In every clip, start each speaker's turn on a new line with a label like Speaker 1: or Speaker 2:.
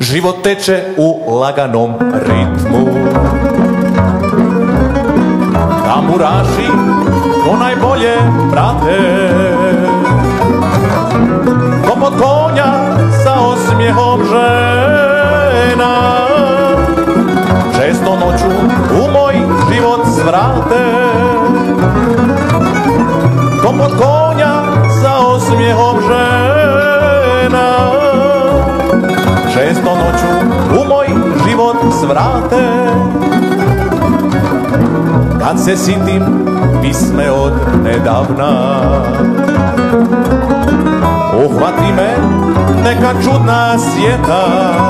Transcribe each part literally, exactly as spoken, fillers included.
Speaker 1: Život teče u laganom ritmu. Tamburaši to najbolje prate, ko pod konja sa osmijehom žena. Često noću u moj život svrate, ko pod konja sa osmijehom žena. Često noću u moj život svrate, kad se sitim pisme od nedavna. Uhvati me neka čudna sjeta,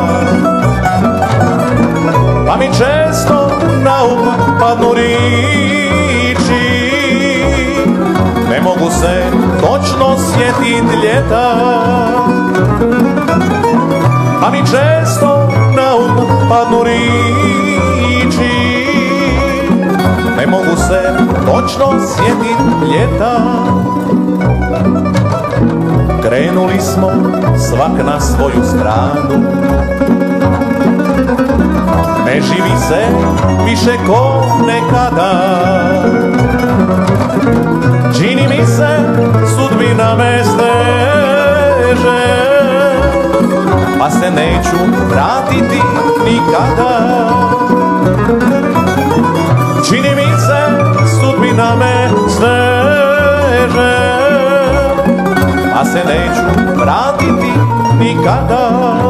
Speaker 1: pa mi često na um padnu riči. Ne mogu se točno sjetit ljeta, pa mi često na um padnu riči. Ne mogu se točno sjetit ljeta. Krenuli smo svak na svoju stranu, ne živi se više ko nekada. Čini mi se sudbina me steže, pa se neću vratiti nikada. Čini mi se sudbina me steže, pa se neću vratiti nikada.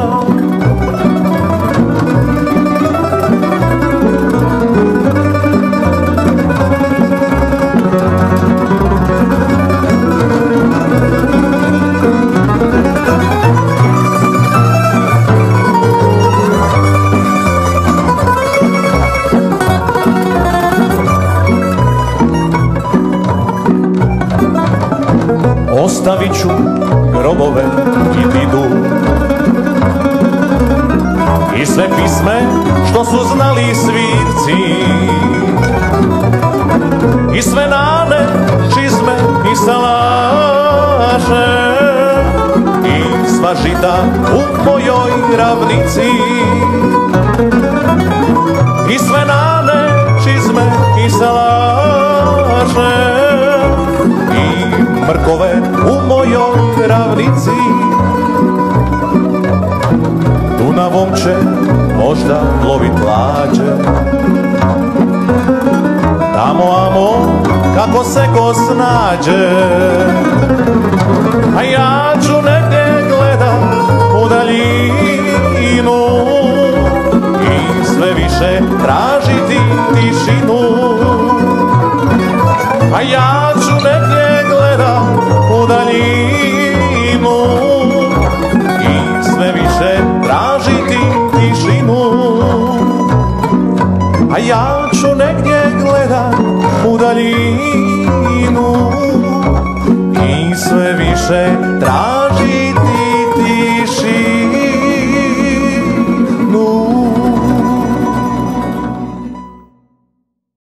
Speaker 1: Ostavit ću grobove i didu i sve pisme što su znali svirci, i sve nane, čizme i salaše, i sva žita u mojoj ravnici. I sve nane, čizme i salaše, mrkove u mojoj ravnici. Dunavom će možda plovit lađe, tamo amo kako se ko snađe. A ja ću negdje gledat u daljinu i sve više tražiti tišinu. A ja ću negdje gledat u daljinu i sve više tražiti tišinu. A ja ću negdje gledat u daljinu i sve više tražiti